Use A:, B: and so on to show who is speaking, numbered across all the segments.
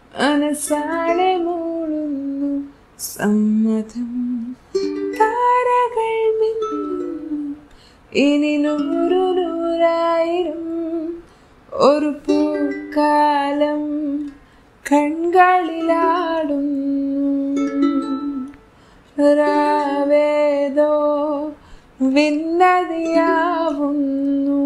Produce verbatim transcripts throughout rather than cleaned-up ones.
A: മനസാലെ മൂളുന്നു സമ്മതം. താരകൾ മിന്നും ഇനി നൂറു നൂറായിരം ഒരു പൂക്കാലം കൺകളിലാടുന്നു. രാവേദോ വിന്നതിയാവുന്നു.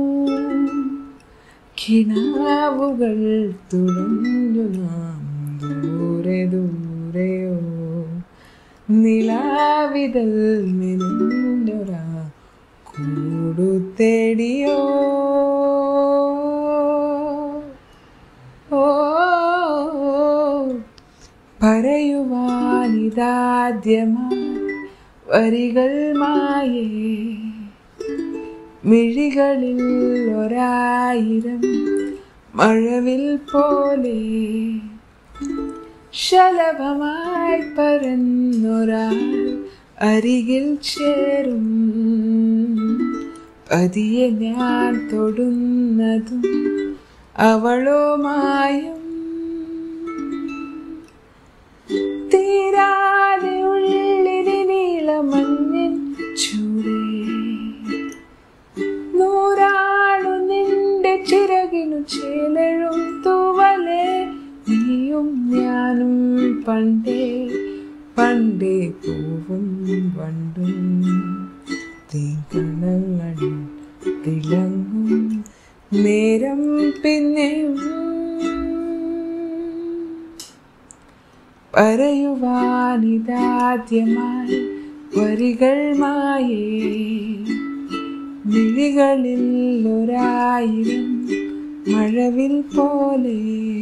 A: കിനാവുകൾ തുളഞ്ഞു നാം ദൂരെ ദൂരെയോ നിലാവിതൽ മിന്നുന്നൊരാ കൂടു തേടിയോ. ഓ പറയുവാനിതാദ്യമായി വരികൾ മായേ മിഴികളിൽ ഒരായിരം മഴവിൽ പോലെ ശലഭമായി പരന്നൊരാൾ അരികിൽ ചേരും. പതിയെ ഞാൻ തൊടുന്നതും അവളോ മായം. തീരാതെ ഉള്ളിലെ നീലമഞ്ഞിൻ ചൂടേ നൂറാണു നിന്റെ ചിറകിനു ചേലഴും തൂവലേ. നീയും ഞാനും പണ്ടേ പണ്ടേ പൂവും വണ്ടും തീകണങ്ങൾ തിളങ്ങും നേരം പിന്നെയും. പറയുവാനിതാദ്യമായി വരികൾ മായേ മിഴികളിൽ ഒരായിരം മഴവിൽ പോലെ.